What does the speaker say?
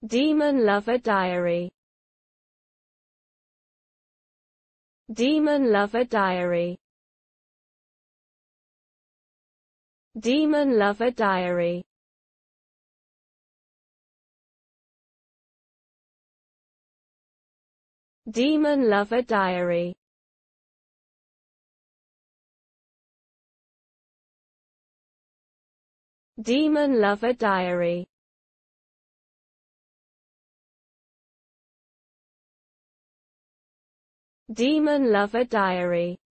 Demon Lover Diary. Demon Lover Diary. Demon Lover Diary. Demon Lover Diary. Demon Lover Diary. Demon Lover Diary.